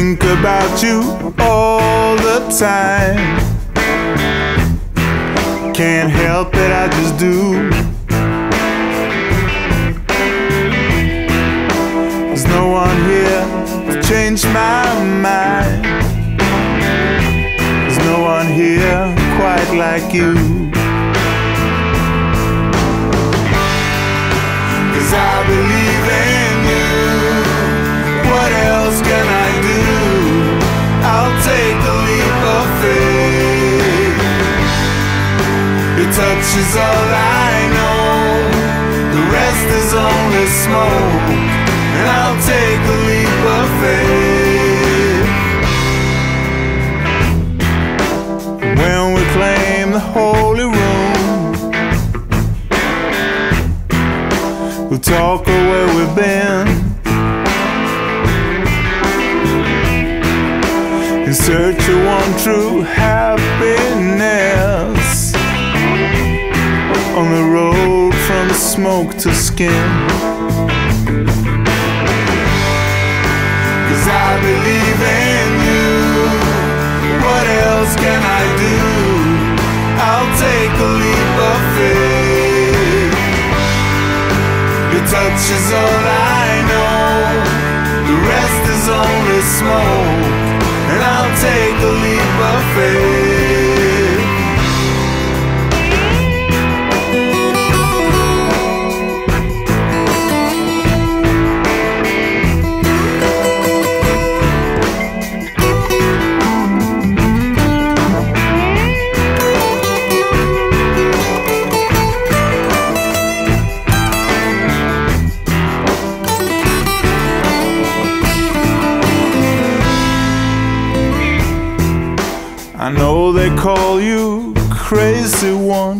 think about you all the time. Can't help it, I just do. There's no one here to change my mind. There's no one here quite like you. 'Cause I believe in you. What else can I do? I'll take a leap of faith. Your touch is all I know. The rest is only smoke. And I'll take a leap of faith. When we claim the holy room, we'll talk of where we've been, in search of one true happiness, on the road from smoke to skin. 'Cause I believe in you. What else can I do? I'll take a leap of faith. Your touch is all I know. The rest is only smoke. And I'll take a leap of faith. I know they call you crazy one.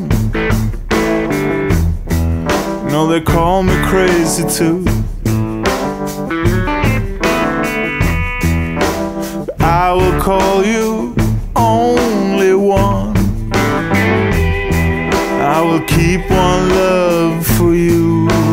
No, they call me crazy too. But I will call you only one. I will keep one love for you.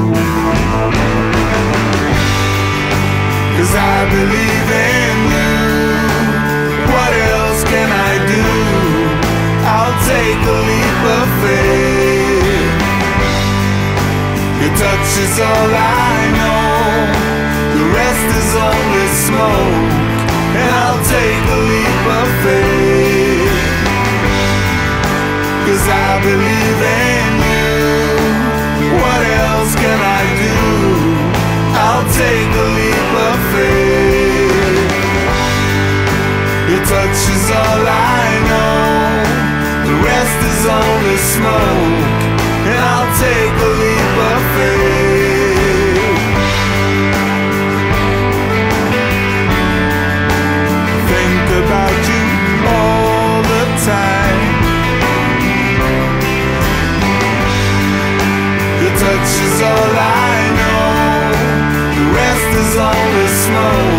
'Cause I believe in you. What else can I do? I'll take a leap of faith. Your touch is all I know. The rest is only smoke. And I'll take a leap of faith. 'Cause I believe in you. What else can I do? I'll take a leap of faith. Your touch is all I know. The rest is only smoke. And I'll take a leap of faith. Think about you all the time. Your touch is all I know. The rest is only smoke.